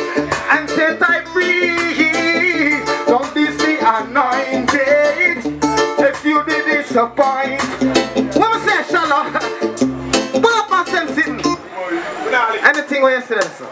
and set I free. Don't be the anointed if you did disappoint. What was that, Shallow? What up my sense in? Anything what you say, sir?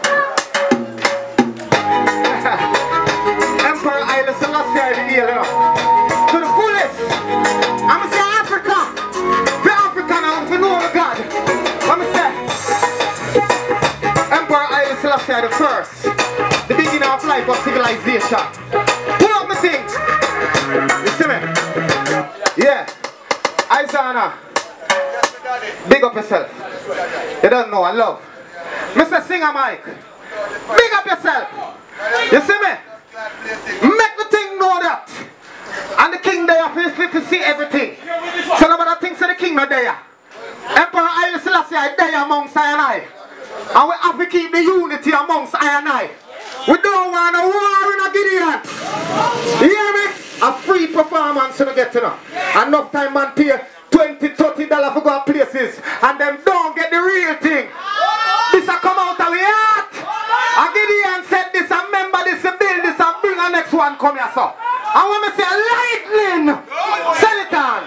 Emperor Haile Selassie I the healer. To the fullest. I'm going to say Africa. The African and we know the God. Let me say Emperor Haile Selassie I the first. The beginning of life of civilization. Pull up my thing. You see me? Yeah. Isaiah. Big up yourself. You don't know I love. Mr. Singer Mike. Big up yourself. You see me? Make the thing know that. And the king there to see everything. So nobody thinks the king not there. Emperor Haile Selassie is there amongst I and I. And we have to keep the unity amongst I and I. We don't want a war in a Gideon. You hear me? A free performance to get to know. Enough time man pay $20-30 for go places and them don't get the real thing. This a come out of the heart. A Gideon said this and remember this and build this and bring the next one come here so. And when we say lightning, sell it on.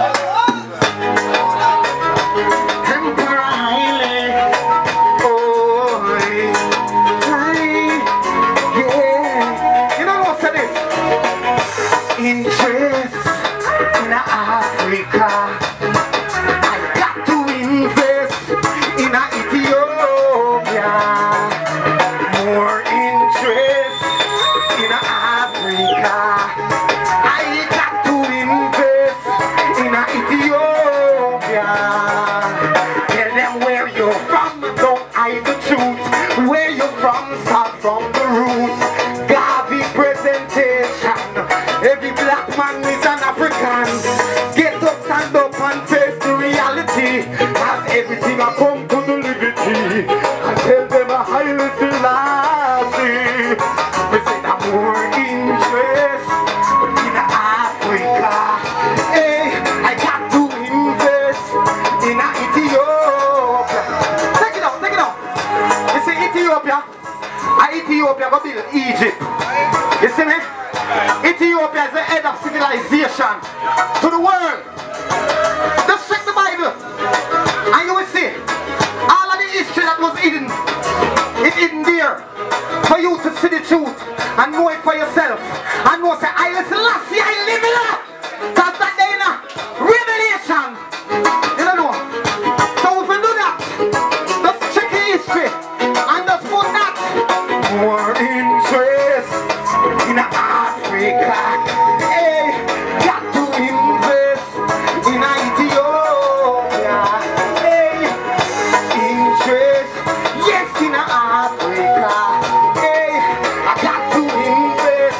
Emperor Haile. Oh, yeah. You know what say this? Interest in Africa. I got to invest in Ethiopia. More interest in Africa. I got to invest in Ethiopia. Tell them where you're from, don't hide the truth. Where you're from, start from the roots. Gavi presentation. Every black man is an African. Get up, stand up and face the reality. Have everything I come to the liberty. And tell them a Haile Selassie. We say that more interest in Africa. Hey, I got to invest in Ethiopia. Take it out, take it out. You see Ethiopia? Ethiopia go build Egypt. You see me? Ethiopia is the head of civilization to the world. Just check the Bible and you will see all of the history that was hidden. It's hidden there for you to see the truth and know it for yourself. And know say Haile Selassie I live in it. Because that day in a revelation. You don't know. So if we do that, just check the history and just put that more interest in Africa. Hey, got to invest in Ethiopia. Hey, interest, yes, in Africa. Hey, I got to invest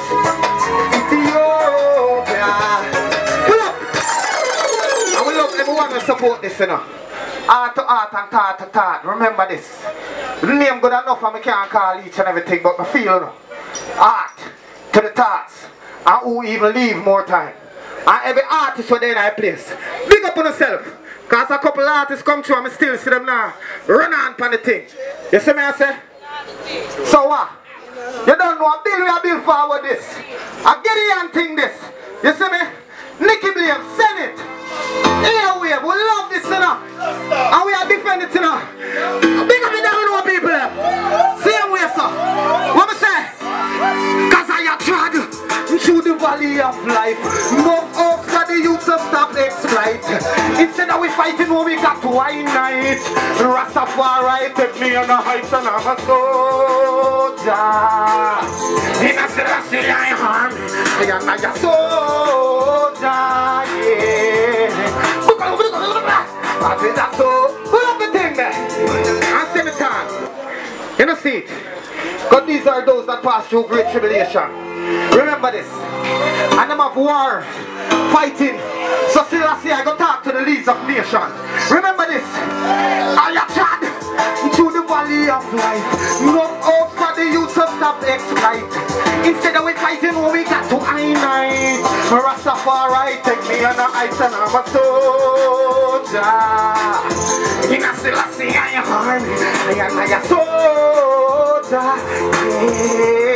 Ethiopia. Pull up. And we love everyone to support this, you know. Art to art and thought to thought. Remember this. The name good enough and I can't call each and everything, but I feel, you know. Art to the thoughts. And who even leave more time. And every artist were there in that place. Big up on yourself. Because a couple artists come through and I still see them now. Run on for the thing. You see me I say? So what? You don't know a bill we a bill forward this. A Gideon thing this. You see me? Nicky Blame, send it. Airwave, we love this, you know. And we are defending it, you know. Big up the down people. Same way, sir. What me say? Cause I have trod through the valley of life. Move up for the youth to stop exploit. Instead of we fighting what we got to one night. Rastafari take me on the heights and I'm a soldier. In a Selassie army, I am a soldier, yeah. Pull up the thing there and send it on. You know, see it? Because these are those that pass through great tribulation. Remember this. And them have war, fighting. So Selassie, I go talk to the leaders of nations. Remember this. I have tried through the valley of life. No hope for the youth to stop exploit. Instead of we fighting what we got to night. Rastafari take me on the heights and I'm a soldier. In a Selassie I am a soldier. water, yeah.